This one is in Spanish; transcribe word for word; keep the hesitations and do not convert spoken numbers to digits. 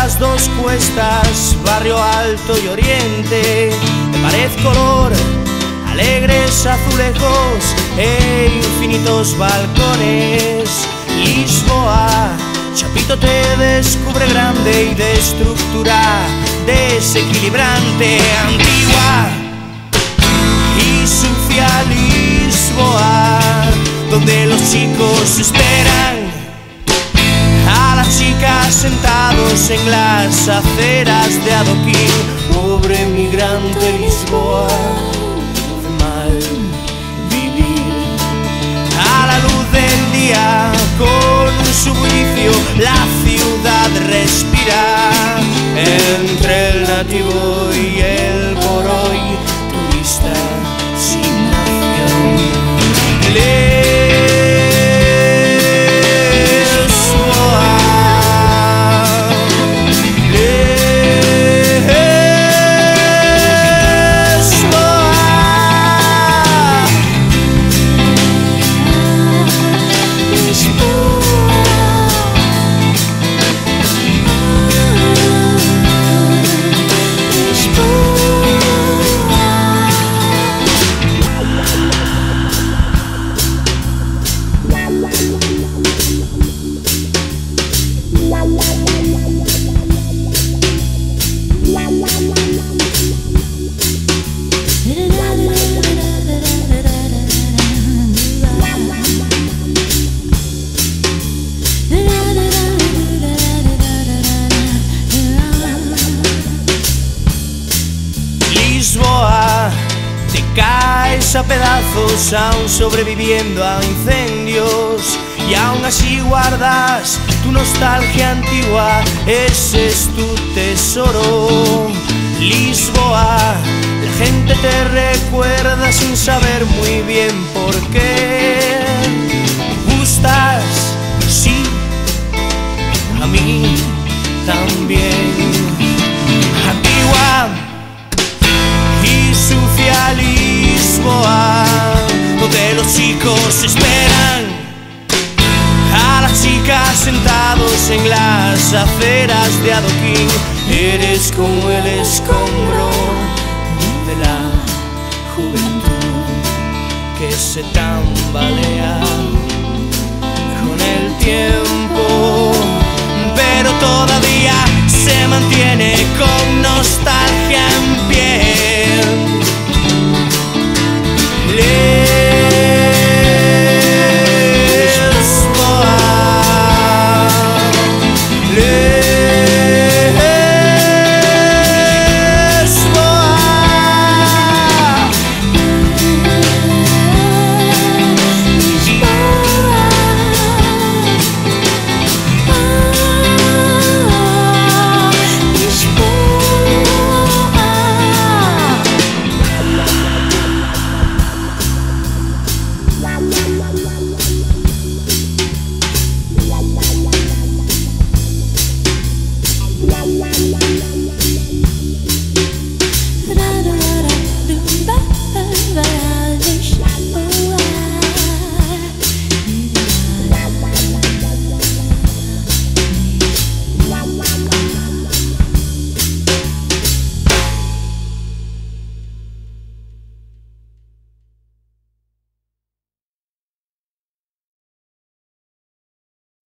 las dos cuestas, barrio alto y oriente, de pared color, alegres azulejos e infinitos balcones. Lisboa, Chapito te descubre grande y de estructura desequilibrante, antigua y sucia Lisboa, donde los chicos esperan a las chicas sentados en las aceras de adoquín. Pobre migrante Lisboa, hace mal vivir a la luz del día. Con su bullicio la ciudad respira, entre el nativo y el por hoy turista sin nación. Lisboa, te caes a pedazos aún sobreviviendo a incendios, y aún así guardas tu nostalgia antigua, ese es tu tesoro. Lisboa, la gente te recuerda sin saber muy bien por qué. Gustas, sí, a mí también. Antigua y sucia Lisboa, donde los chicos esperan a las chicas sentados en las aceras de adoquín. Eres como el escombro de la juventud que se tambalea con el tiempo.